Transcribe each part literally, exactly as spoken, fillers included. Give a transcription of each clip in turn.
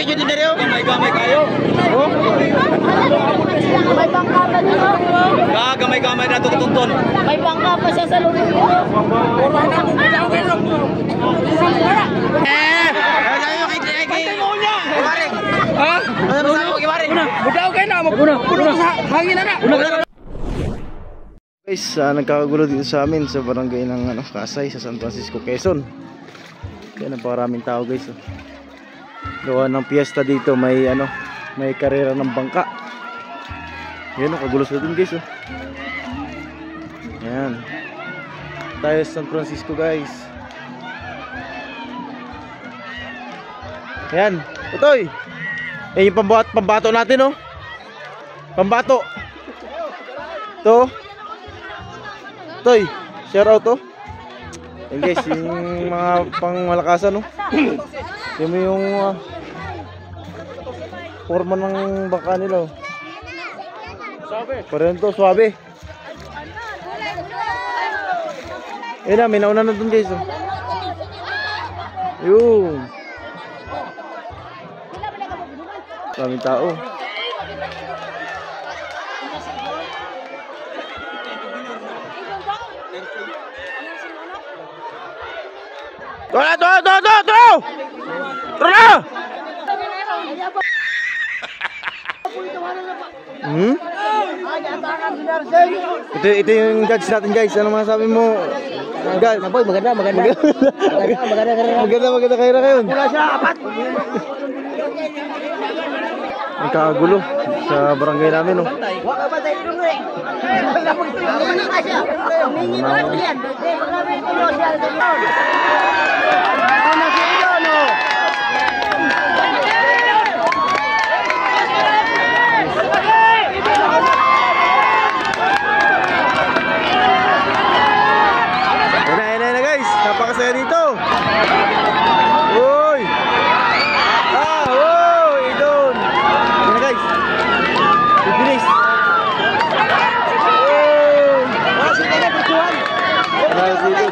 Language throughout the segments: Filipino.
Bakit yun din na rin? Gamay-gamay kayo. Oh? May bangka pa dito. Ah, gamay-gamay na ito tutunton. May bangka pa siya sa loob dito. Eh! Ano sabi mo kay Kay? Kiwaring! Ha? Ano sabi mo Kiwaring? Budaw kayo na! Budaw sa hangin na na! Guys, uh, nagkakagulo dito sa amin sa barangay ng ano, Kasay sa San Francisco, Quezon. Kaya naparaming tao guys. Oh. Gawa ng piyesta dito, may ano, may karera ng bangka. Yan, oh, kagulo sa din guys. Oh. Yan. Tayo sa San Francisco guys. Yan, utoy. Eh, yung pambato, pambato natin oh. Pambato. To. Toy, share out to. Yan guys, yung mga pangmalakasan no. Yan mo yung uh, forma ng bangka nila oh. Parang to, suabe. Yan na, may nauna na dun guys oh. Yun. Maraming tao. Tara, tara, tara, tara, tara! Tara! Hmm? Ito, ito yung judge natin guys. Ano mga sabi mo? Maganda, maganda, maganda. Maganda, maganda, maganda, maganda kayo na kayo. Wala siya, apat. Nagkakagulo sa barangay namin no. Enak enak guys, napakasaya dito. Uy. Ah, wow, idon. Enak guys. Finish. Masih ada perjuangan. Masih itu.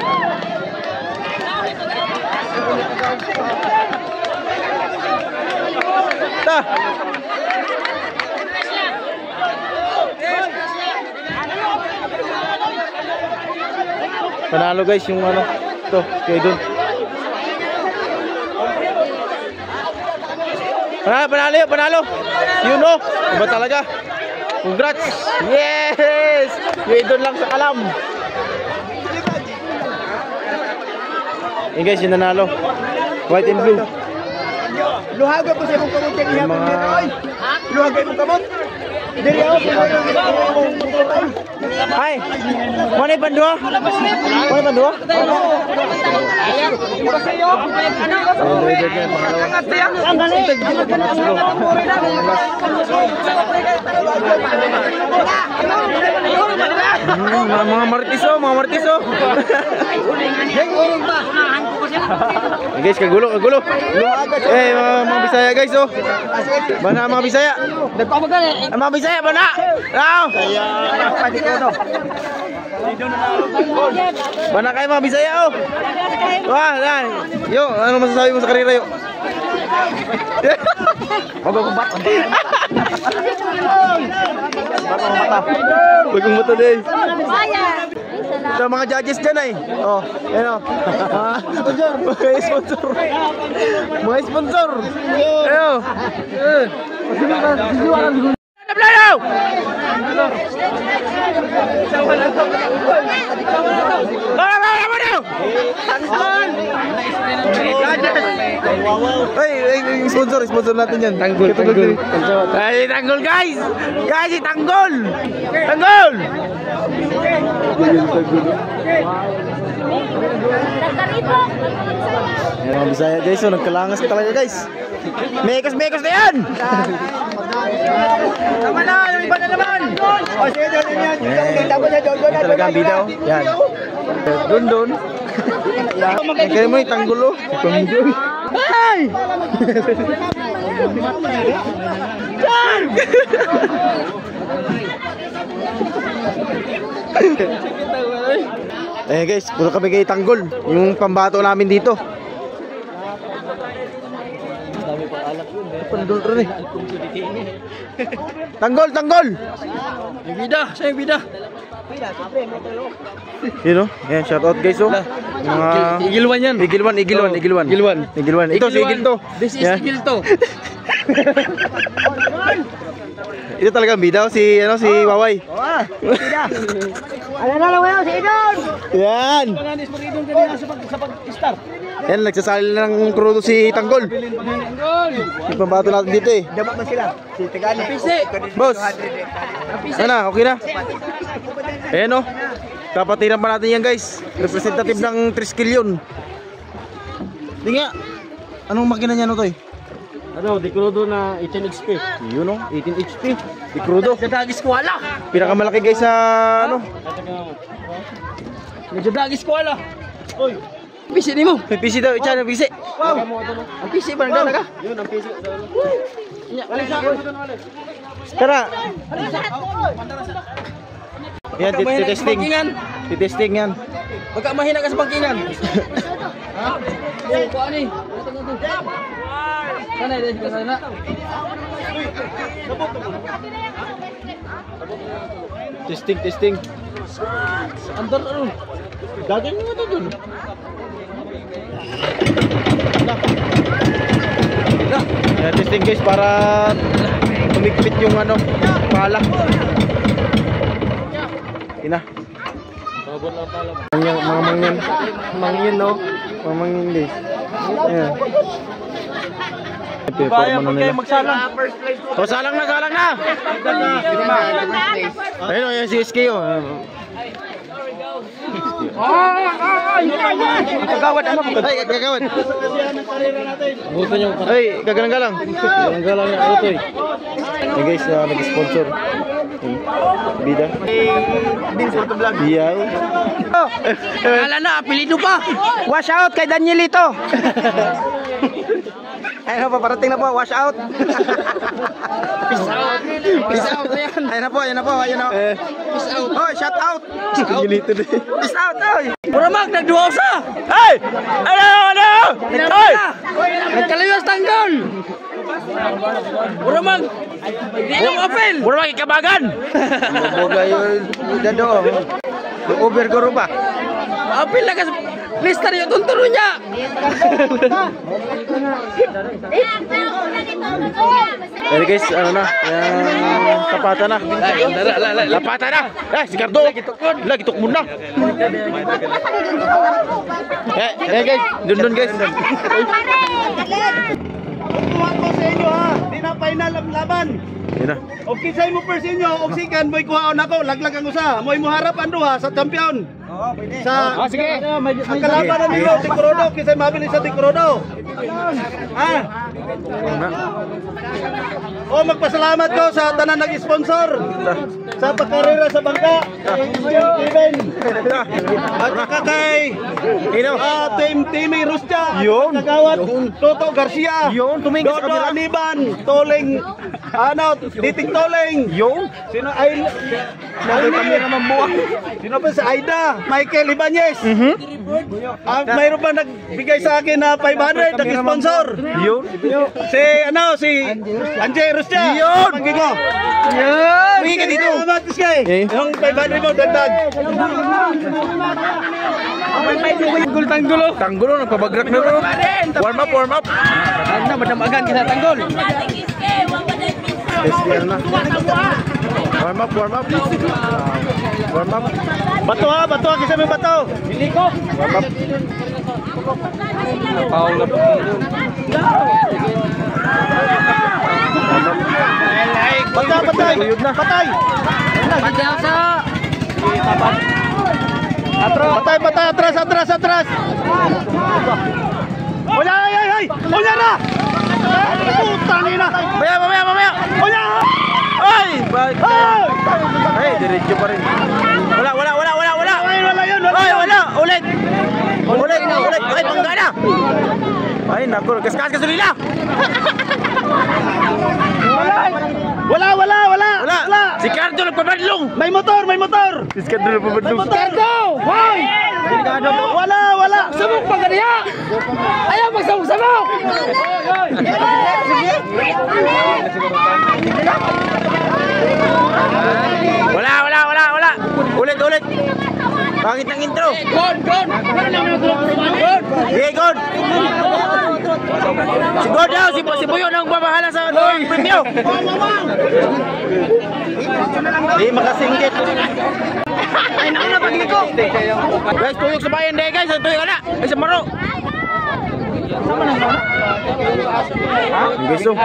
Dah. Panalo guys yung ano, to, kay doon. Ah, panalo yun, panalo. Yun o, iba talaga. Congrats. Yes! Yung doon lang sa kalam. Yan guys, yung nanalo. White and blue. Luhaga po siya mong kamot kaya niya mga... Luhaga mong kamot. Diri ako. Hai. Mana yung pandua? Mana yung pandua? Mga martiso, mga martiso. Guys, kagulo, kagulo. Eh, mga Bisaya guys oh. Mana mga Bisaya? Mga Bisaya mana? Wow. Mana kayo mga Bisaya oh. Wah, nah. Yo, ano masasabi mo sa karera yo? Magugumbat. Bagong mata. Bagong mata din. Ito mga judges dyan ay. Oh, ano? Mga sponsor. Mga sponsor. Ayo. Plano! Hey, sponsor, sponsor natin yan. Tanggol, tanggol. Ay, tanggol guys! Guys, tanggol! Tanggol! Yan mga Bisaya guys, oh, nagkalangas talaga guys. Mekas-mekas na yan! Tama na, yung iba na naman. O sige, doon yan. Tapos na doon, doon na. Talaga ang bida oh. Yan. Doon, doon. Kaya mo yung tanggol oh. Tanggol. Hey! Yan! Eh guys, puro kami kay tanggol. Yung pambato namin dito. Pandol rin eh. Tanggol, tanggol! Yung bida, siya yung bida. Yun o, yan, shout out guys o. Mga... Igilwan yan. Igilwan, igilwan, Oh, igilwan. Igilwan. Igilwan. Ito si Igil to. This is Yan. Igil to. Ito talaga ang bida o, si, ano, si Waway. Ano na lang ngayon, si Idon! Yan! Panganis pa rin kanina sa pag- sa pag-start. Yan, nagsasali ng krudo si Tanggol. Tanggol. Yung pambato natin dito eh. Dapat na sila. Si Tegani. Pisi. Boss! Ano na, okay na? Ayan o. Kapatiran pa natin yan guys. Representative ng Triskill yun. Hindi nga. Anong makina niya no to eh? Ano, di krudo na eighteen H P. Yun o, eighteen H P. Di krudo. Jadagis ko wala. Pinakamalaki guys sa ano. Medyo dagis ko wala. Oy. Pisi ni mo. May P C daw, itya na P C. Wow. Ang pisi ba nagdala ka? Yun ang piso. Tara. Yan, Baka mahina ka sa titesting. bangkingan. Titesting yan. Baka mahina ka sa bangkingan. Ha? Oh, kuha ni. Sana deh ka sana. Testing, testing. Antar ano? Gagawin mo ito dun. Yan, testing guys para tumikpit yung ano, pala. Ina. Mangyan, mga mangyan. Mangyan no? Mga mangyan guys. Ayan. Ito yung forma na nila. magsalang. O, salang na, salang na! Ayun o, yung si S K o. Kagawad ano? Ay, gagawad. Buto niyo para. Ay, gagalang-galang. Galang-galang niya auto eh. Hey guys, uh, nag-sponsor. Bida. Din sa vlog. Iya. Kala na, apelido pa. Wash out kay Danielito. Ayun na po, parating na po, wash out. Peace out. Peace out na yan. Ayun na po, ayun na po, ayun na. Eh, Peace out. Oh, shout out. gilito din. Peace out, oy. Pura mag, nagduwaw sa. Hey! Ano, ano? Hey! Nagkalayos tanggol. Pura mag. Di yung apel. Puro makikabagan! Boga yun, dado. Over ko ba? Apel na kasi. Lister yung tunturo niya. Jadi guys, ano na? Yung tapatan na. Tapatan na! Eh, si Cardo! Lagi tok muna! Eh, eh guys, dun dun guys. Tuwa ko sa inyo ha. Di na final ang laban. Yan na. Okay sa mo first inyo, oksikan mo'y kuhaon ako, laglag ang usa. Mo'y muharap ang duha sa champion. Oo, pwede. Sa sige. ang kalaban ninyo, Tikrodo, kisay mabili sa Tikrodo. Ha? O magpasalamat ko sa tanan nag-sponsor sa pagkarera sa bangka. Steven. At saka kay ah, Team Timmy Rustia. Yun. Kagawad Toto Garcia. Yun, tumingin sa Dodo kamera. Aniban, Toling, ano, Titing Toling. Yung? Sino ay Nagay kami naman buwan. Sino pa sa Aida? Michael Ibanez. Mhm. Ah, mayroon ba nagbigay sa akin na five hundred nag-sponsor? Yun. Si ano si Anjay Rustia. Yun. Panggi ko. Yan! Uwi ka dito. Salamat Sky. Eh. Yung five hundred mo dagdag. Tanggol, tanggol. oh. Tanggulo, nagpabagrak na rin. Warm up, warm up. Ano na, madamagan kita tanggol. Test yan na. Warm up, warm up. Warm up. Bato ha, bato ha, kisa may bato. Bili ko. Warm up. Paul na po. Patay, patay. Patay. Patay sa. Patay, patay, atras, atras, atras. Wala, ay, ay, ay. Wala na. Putang ina. Mamaya, mamaya, mamaya. Wala. Ay! Bye. Ay. Ay, diretso pa rin. Wala, wala, wala, wala, wala. Ay, wala yun, wala Ay, yun. wala. Ulit. Ulit, ulit. Ay, bangga na. Ay, naku. Kaskas gasolina. Wala, wala, wala. Wala. Si Cardo nagpabadlong. May motor, may motor. Si Cardo nagpabadlong. Cardo! Hoy! Wala, wala. Sabog pa kaniya! Ayaw magsabog-sabog! Wala, wala, wala, wala. Ulit, ulit. Bakit ng intro? God, God. God. Okay, God. Si God daw, si, si Buyo nang babahala sa premyo. Di makasinggit. Ay, naku na, pagli ko. Guys, tuyok sa bayan dahil guys. Tuyok ka na. Ay, sa maro. Guys, so.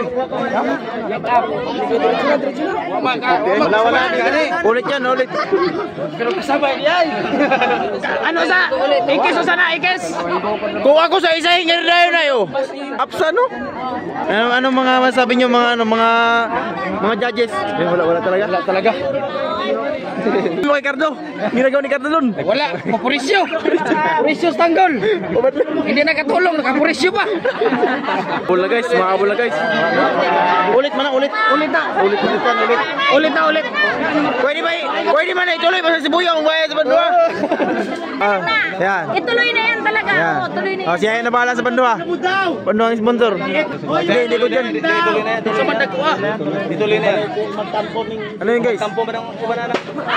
Wala wala ni gani. Ulit yan, ulit. Pero kasabay yan. Ano sa? Ikis o sana, ikis? Kung ako sa isa, hingar na yun na yun. Apsa, no? Ano, ano mga masabi nyo, mga, ano, mga, mga judges? Eh, wala, wala talaga. Wala talaga. Ano kay Cardo? Ginagawa ni Cardo dun. Wala, papurisyo. Purisyo sa tanggol. Hindi nakatulong, nakapurisyo pa. Bola guys, mga bola guys. Ulit man, ulit. Ulit na. Ulit, ulit yan, ulit. Ulit na, ulit. Pwede ba, pwede man na ituloy basta si Buyo ang bayad sa bandua. Ah, yan. Ituloy na yan talaga. Yan. Oo, tuloy na yan. Oh, siya yung nabahala sa bandua. Bandua ang sponsor. Hindi, hindi ko dyan. Sa bandag ko ah. Dituloy na yan. Ano yun guys? Tampo ba ng banana?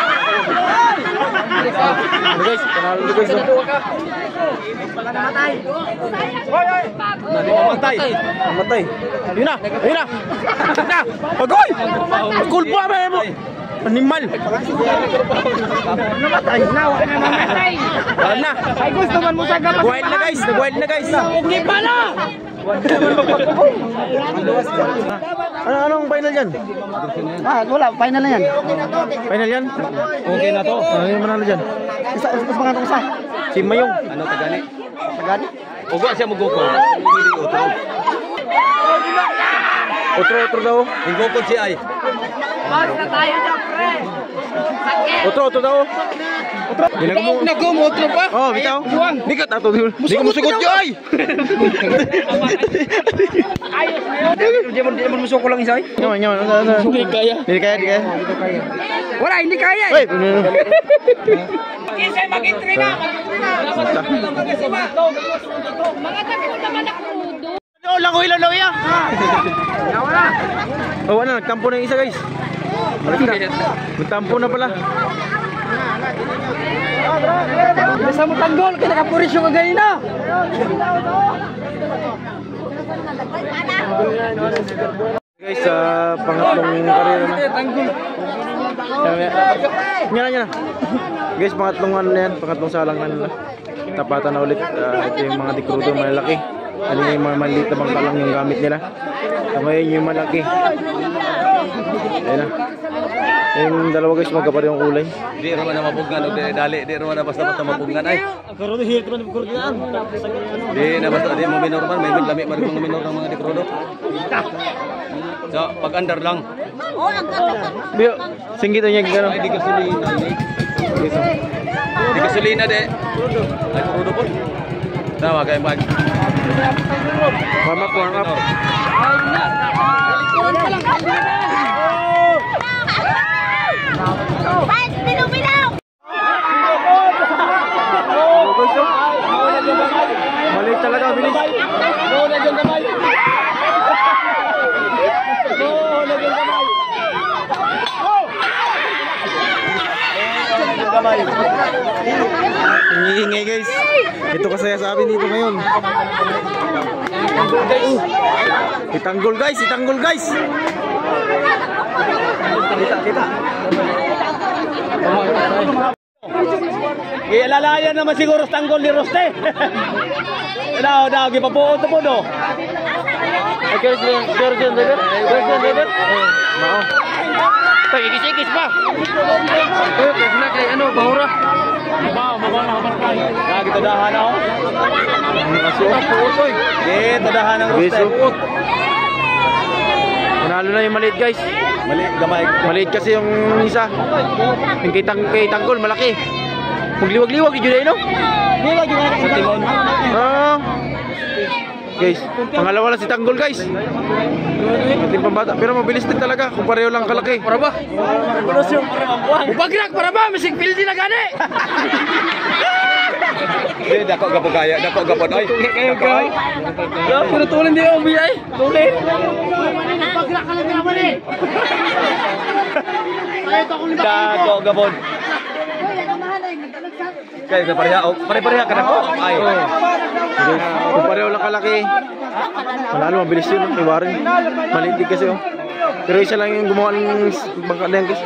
Ano guys? Panalo na guys. oh. Mamatay. Namatay. Yun na, yun na. Yun na. Agoy! Kulpo ba mo? Animal. Namatay. Nawa na namatay. Wala na. Ay, gusto man mo sa gapas. Nag-wild na guys, nag-wild na guys. Hindi pala. Ano, anong final yan? Ah, wala. Final na yan. Final yan? Okay na to. Ano yung manalo dyan? Isa, isa, isa, mga isa. Si Mayong. Ano tagani? Sagani. Ugo siya mugukol. Hindi utro. Otro, otro daw. Mugukol si ay. Basta tayo dyan, pre. Otro, otro daw. Ginagawa mo. Nagumotro pa. Oh, bitaw. Di ka tato. Di ka musugot yun ay. Ayos na yun. Di mo, di mo musuko lang isa eh. Nyaman, nyaman. Hindi kaya. Hindi kaya, hindi kaya. Wala, hindi kaya Uy, eh. Isay mag-entry na. Mag-entry na. Mga tapo naman ako. ano lang ko ilan daw yan? Nawa na. Oh, ano, nagtampo na yung isa guys. Balik na. Nagtampo na pala. Bisa mo tanggol, kaya nakapurisyo ka ganyan na. Guys, sa pangatlong karera na. Yan na, yan na. Guys, pangatlong ano na yan. Pangatlong salang na nila. Tapatan na ulit. Uh, ito yung mga dikrudo malalaki. Ano yung mga maliit na bangka lang yung gamit nila. So ngayon yung malaki. Ayan na. Yung dalawa guys, magkapare yung kulay. Di ro na mabugnan og dali, di ro na basta-basta mabugnan ay. Karoon hirap na kurdian. Di na basta di mo minor man, may lami man kung minor ng mga dikrodo. So, pag under lang. Oh, ang ganda. Biyo, singgit niya gano'n. Ay di gasolina ni. Di gasolina de. Ay dikrodo po. Tawa kay mag. Warm up, warm up. Bas, bilaw-bilaw. Maliit talaga, bilis. Ingay guys. Ito kasaya sa amin dito ngayon. Itanggol guys, itanggol guys. Kita, kita. Ilalalayan naman siguro sa tanggol ni Roste. Daw, daw, gipapuot po do. Ay, Gerson, Gerson, David. Gerson, David. Oo. Tay, ikis-ikis pa. Eh, kasi na kay ano, bahura. Na kita dahan ako. Kasuot, puotoy. Eh, tadahan ng Roste. Beso. Manalo na yung maliit guys. Mali, gamay. Maliit kasi yung isa. Yung kay, tang kay Tanggol, malaki. Magliwag-liwag, yun na yun, no? Liwag yung sa timon. Ah. Guys, pangalawa lang si Tanggol guys. Ating pambata, pero mabilis din talaga kung pareho lang kalaki. Para ba? Pulos yung para mabuang. Ubagrak, para ba? Misig pildi na gani. Hindi, dako gapo kaya, dako gapo ay. Kayo ka. Pero tulin di ako biyay. Tulin. Dako gapo. Kaya sa pareha, oh, pare-pareha ka na ko. Ay. Guys, kung pareho lang kalaki. Manalo, mabilis yun. May warin. Maliit din kasi oh. Pero isa lang yung gumawa ng bangka na yan guys.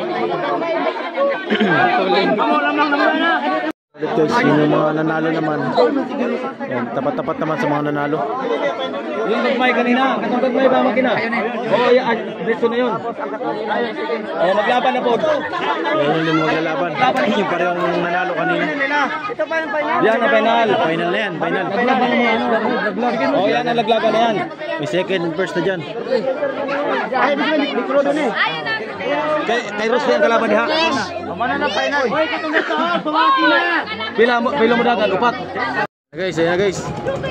Ulit guys, yun yung mga nanalo naman. Yan, tapat-tapat naman sa mga nanalo. Yung gagmay kanina, katong gagmay ba makina? Oo, oh, yan, dito na yun. Oh, maglaban na po. Yan yung mga lalaban. Yung parehong nanalo kanina. Yan ang final. Final na yan, final. Oh, yan ang laglagan na yan. May second and first na dyan. Kay, kay Ross yung kalaban niya. Pila mo, pila mo dagan, upat. Guys, ayan na guys.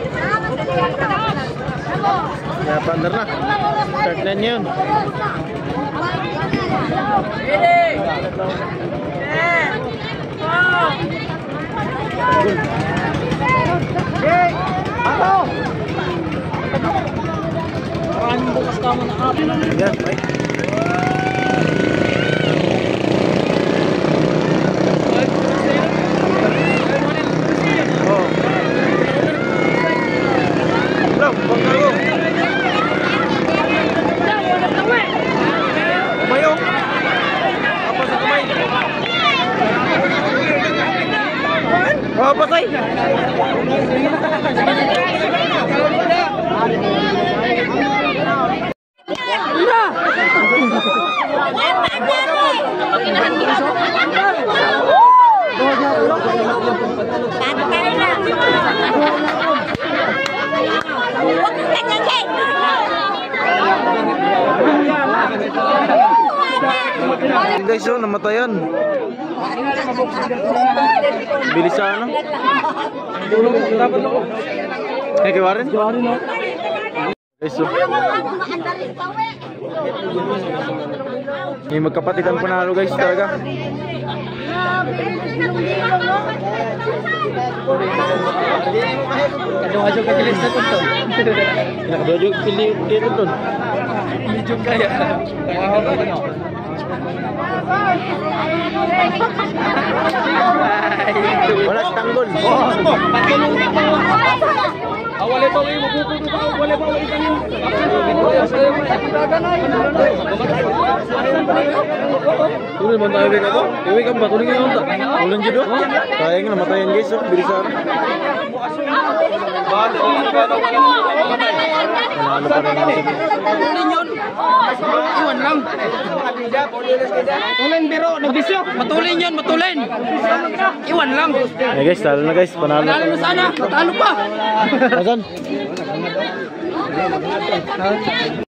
Kaya pandar na. Start na yun. Yan, bye. Bro, bang kayo. Umayo. Apa sa kamay? Oh, patay. Guys, oh, namatayan. Bilisan, no? Eh, kay Warren? Guys, oh. May magkapatid ang panalo, guys, talaga. Kadung-adung ka jelis na ito. Nakadodyo pili dito doon. Medyo kaya. Wala si Tanggol. Awalnya pa kayo magkukulo ka. Awalnya pa kayo itanong. Tuloy man tayo rin ako. Iwi ka ba? Tuloy ka yun. Ulan dyan doon. Sayang na namatayan guys. Oh. Bilisan. Nanalo pa rin ako. Matulin yun. Iwan lang. Matulin biro. Nagbisyo. Matulin yun. Matulin. Iwan lang. Eh guys, talo na guys. Panalo. Panalo na sana. Matalo pa. Asan?